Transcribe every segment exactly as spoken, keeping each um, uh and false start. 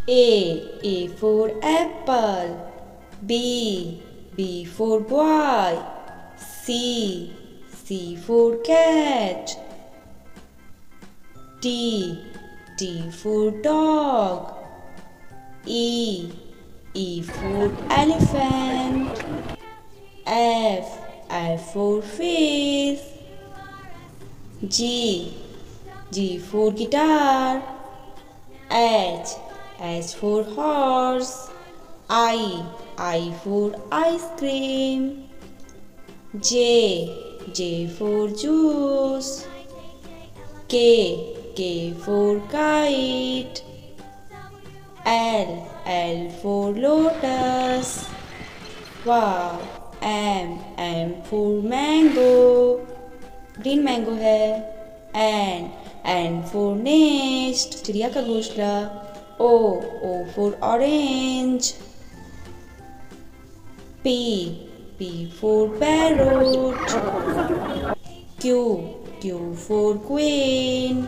A. A for apple. B. B for boy. C. C for cat. D. D for dog. E. E for elephant. F. F for fish. G. G for guitar. H. H for horse. I. I for ice cream. J. J for juice. K. K for kite. L. L for lotus. Wow. M. M for mango. Green mango है. N. N for nest. चिड़िया का घोंसला. O. O for orange. P. P for parrot. Q. Q for queen.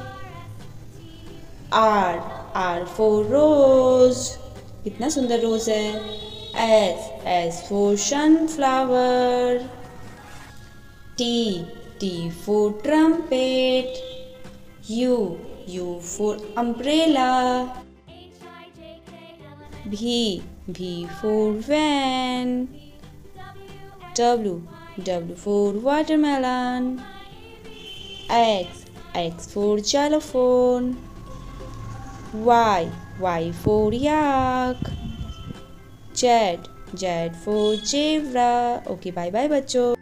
R. R for rose. कितना सुंदर रोज है. S. S for sunflower. T. T for trumpet. U. U for umbrella. V. V for van. W. W for watermelon. X. X for xylophone. Y. Y for yak. Z. Z for zebra. Okay bye bye बच्चों.